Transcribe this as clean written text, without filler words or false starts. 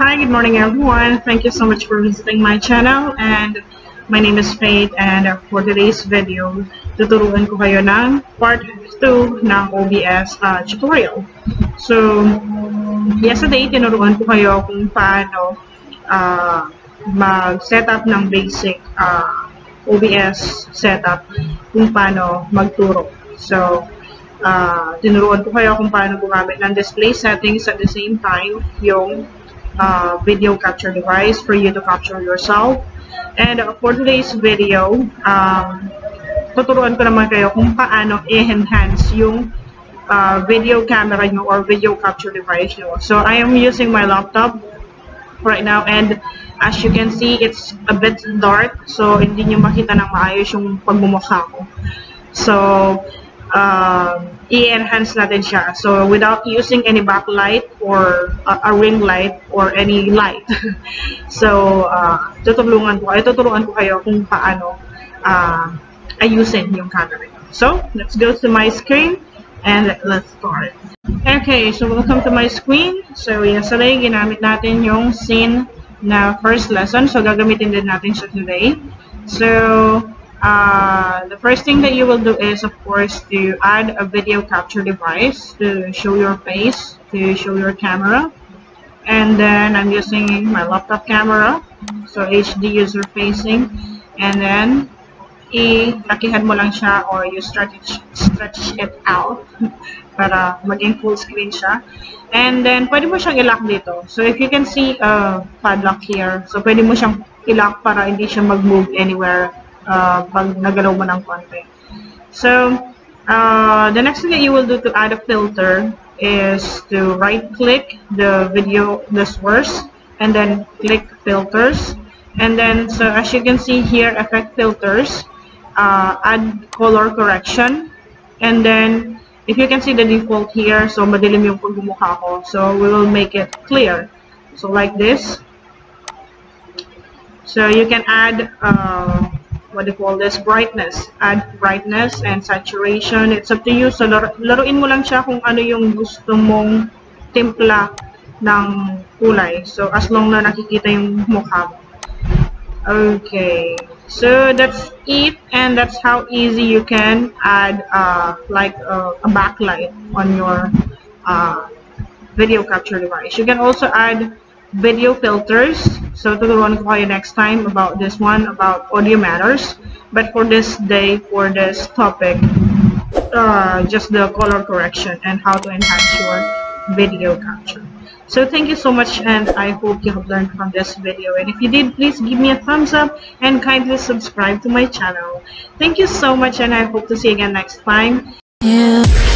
Hi, good morning everyone. Thank you so much for visiting my channel, and my name is Faith, and for today's video, tuturuan ko kayo ng part 2 ng OBS tutorial. So, yesterday, tinuruan ko kayo kung paano mag-setup ng basic OBS setup, kung paano magturo. So, tinuruan ko kayo kung paano gumamit ng display settings at the same time yung video capture device for you to capture yourself. And for today's video, tuturuan ko naman kayo kung paano i-enhance yung video camera nyo or video capture device nyo. So I am using my laptop right now, and as you can see, it's a bit dark, so hindi nyo makita ng maayos yung pagmumukha ko. So i-enhance natin siya. So without using any backlight or a ring light or any light. So tuturuan ko kayo kung paano ayusin yung camera. So let's go to my screen and let's start. Okay, so welcome to my screen. So yesterday ginamit natin yung scene na first lesson. So gagamitin din natin siya today. So the first thing that you will do is, of course, to add a video capture device to show your face, to show your camera. And then I'm using my laptop camera, so HD user facing. And then i-lakihan mo lang siya, or you stretch it out para maging full screen siya. And then pwede mo siyang i-lock dito. So if you can see a padlock here, so pwede mo siyang i-lock para hindi siya mag-move anywhere pag nagalaw mo ng konti. So, the next thing that you will do to add a filter is to right-click the source, and then click filters. And then, so as you can see here, effect filters, add color correction. And then, if you can see the default here, so madilim yung pagmumukha ko. So, we will make it clear. So, like this. So, you can add what do you call this, brightness. Add brightness and saturation. It's up to you. So laruin mo lang siya kung ano yung gusto mong timpla ng kulay. So as long na nakikita yung mukha mo. Okay, so that's it, and that's how easy you can add like a backlight on your video capture device. You can also add video filters. So tuturuan ko kayo next time about this one, about audio matters. But for this day, for this topic, just the color correction and how to enhance your video capture. So thank you so much, and I hope you have learned from this video. And if you did, please give me a thumbs up and kindly subscribe to my channel. Thank you so much, and I hope to see you again next time. Yeah.